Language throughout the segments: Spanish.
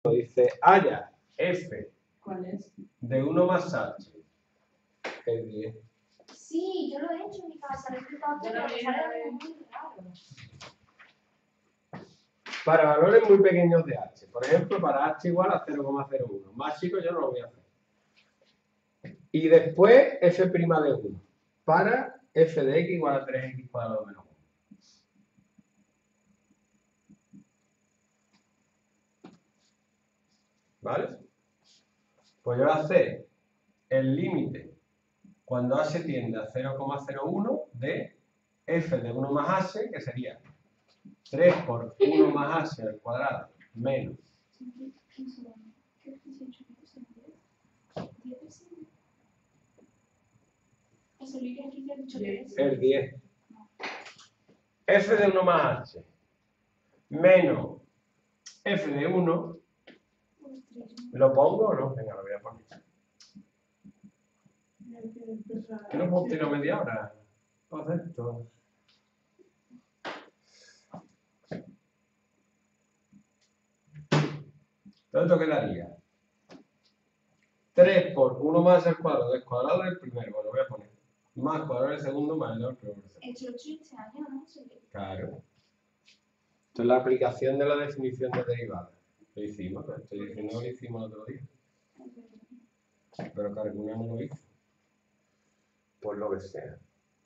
dice haya f ¿Cuál es? de 1 más h es 10. Sí, yo lo he hecho en mi casa, lo he explicado todo, Yo pero también, sale muy raro. Para valores muy pequeños de h, por ejemplo, para h igual a 0,01. Más chico yo no lo voy a hacer. Y después f' de 1 para f de x igual a 3x cuadrado menos 1. ¿Vale? Pues yo voy a hacer el límite cuando h tiende a 0,01 de f de 1 más h, que sería 3 por 1 más h al cuadrado menos. El 10. F de 1 más h menos f de 1. ¿Lo pongo o no? Venga, lo voy a poner. ¿Que no puedo tirar media hora? Para hacer esto. ¿Cuánto quedaría? 3 por 1 más al cuadrado del cuadrado del primero, bueno, lo voy a poner. Más cuadrado del segundo más el otro. Hecho este año, ¿no? Claro. Esto es la aplicación de la definición de derivada. Lo hicimos, pero estoy diciendo que lo hicimos el otro día. Pero Carguna no lo hizo. Por lo que sea.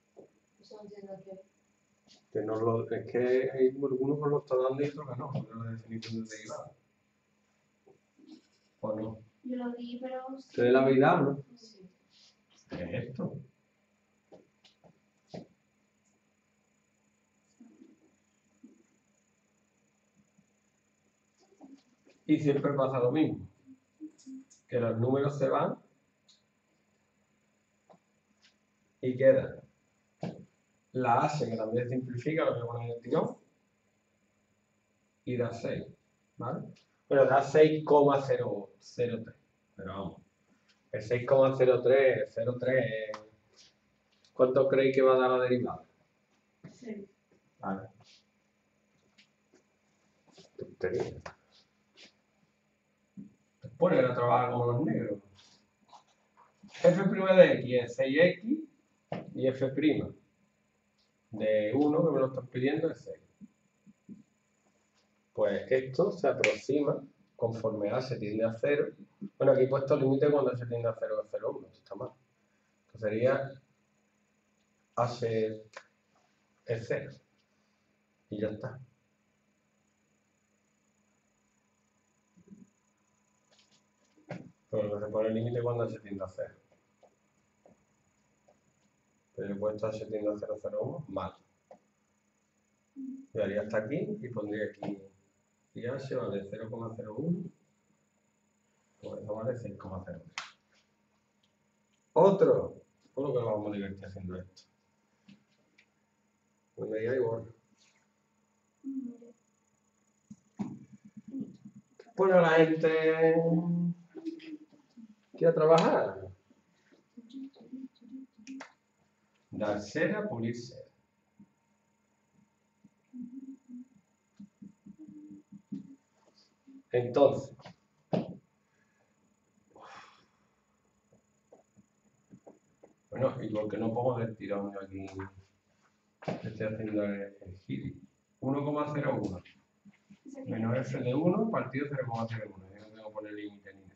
Que no lo, es que hay algunos que lo está dando y otros que no, porque la definición de derivada. ¿O no? Yo lo di, pero... ¿Ustedes la habéis dado, no? Sí. ¿Qué es esto? Y siempre pasa lo mismo. Que los números se van y queda la h, que también simplifica, lo voy a poner en el tirón, y da 6, ¿vale? Bueno, da 6,003, pero vamos, el 6,03, ¿cuánto creéis que va a dar la derivada? 6. Vale. Tontería. Después era trabajar como los negros. F' de x es 6x y f' de 1, que me lo están pidiendo, es 6. Pues esto se aproxima conforme a se tiende a 0. Bueno, aquí he puesto el límite cuando se tiende a 0 es 0,1, esto está mal. Esto sería h es 0. Y ya está. Pero se pone el límite cuando se tiende a 0. Pero he puesto h tiende a 0, 0,1, mal. Llegaría hasta aquí y pondría aquí. Y h vale 0,01. Pues eso vale 6,03. Otro. Bueno, que nos vamos a divertir haciendo esto. Pues me diga y borro. Bueno, la gente quiere trabajar. Dar cera, pulir cera. Entonces, bueno, y porque no pongo del tirón yo aquí, estoy haciendo el giri. 1,01 menos f de 1 partido 0,01. Yo no tengo que poner límite ni nada.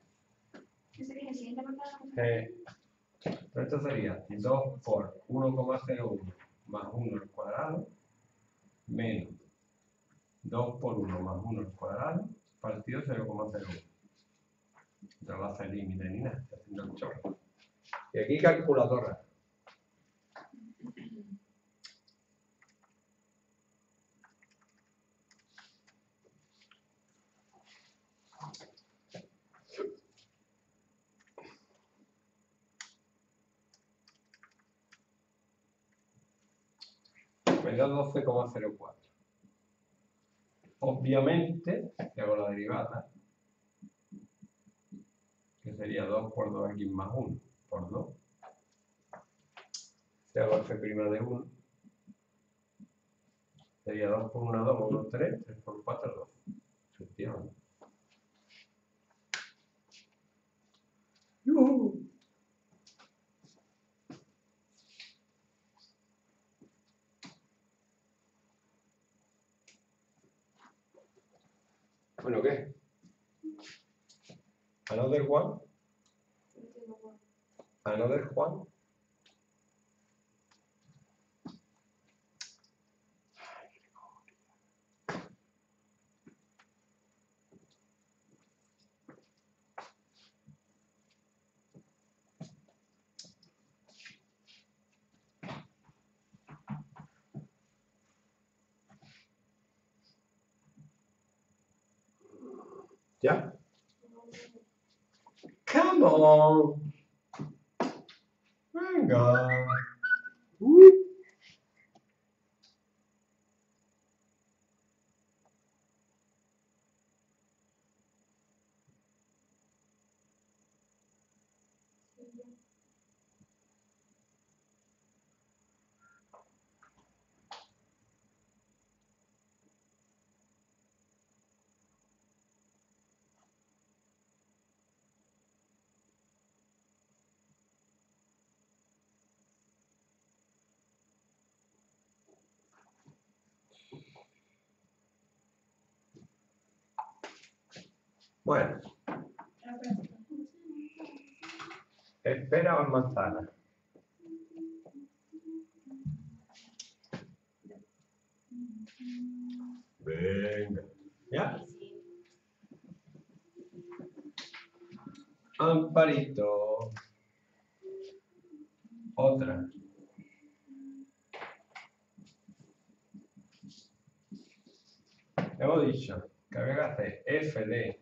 Esto sería 2 por 1,01 más 1 al cuadrado menos 2 por 1 más 1 al cuadrado partido 0,01. No va a hacer límite ni nada, estoy haciendo el chorro. Y aquí calculadora. Me da 12,04. Obviamente, si hago la derivada, que sería 2 por 2x más 1 por 2. Si hago f' de 1, sería 2 por 1, 2, 1, 3, 3 por 4, 2. Efectivamente. Bueno, ¿qué? Another one. Another one. ¿Ya? Come on. Venga. Bueno, espera o manzana. Venga. ¿Ya? Amparito. Otra. Hemos dicho que había que hacer f de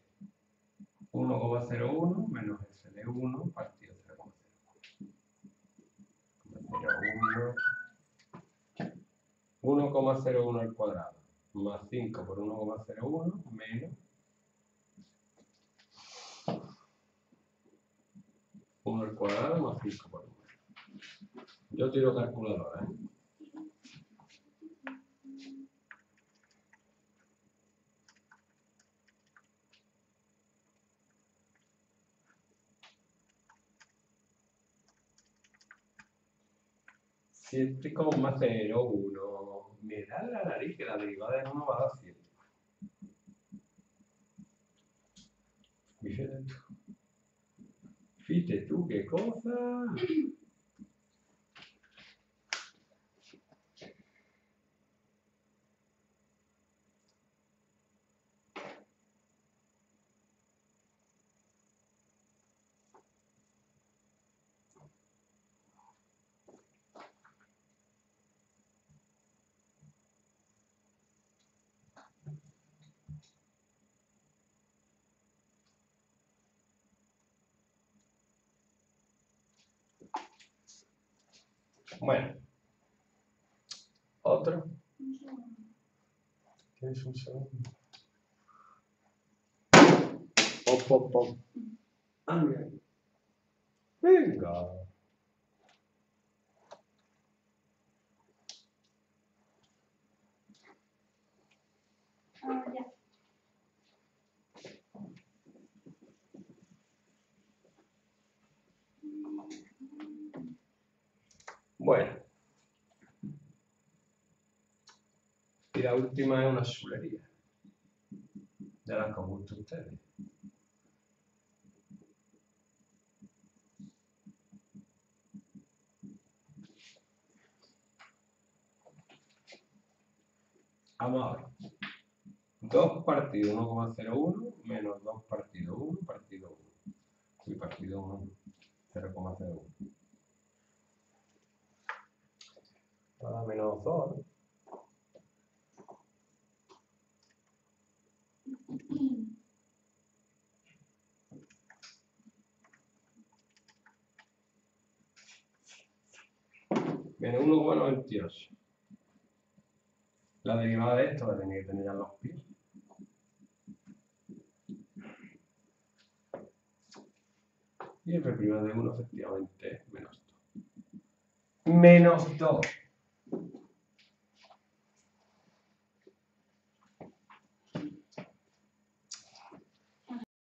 1,01 menos f de 1 partido 1,01 al cuadrado más 5 por 1,01 menos 1 al cuadrado más 5 por 1. Yo tiro calculadora, ¿eh? Siete coma 01. Me da la nariz que la derivada de 1 va a dar 7. Fíjate tú. Fíjate tú, qué cosa. Bueno. Otro. ¿Tienes un segundo? Pop. Venga. Ya. Bueno. Y la última es una chulería. De las que os gusta a ustedes. Vamos a ver. 2 partido 1,01 menos 2 partido 1 partido 1. Y partido 1, 0,01. Nada menos 2. Menos 1,98. La derivada de esto la tenía que tener ya en los pies. Y f' de 1 efectivamente es menos 2. Menos 2.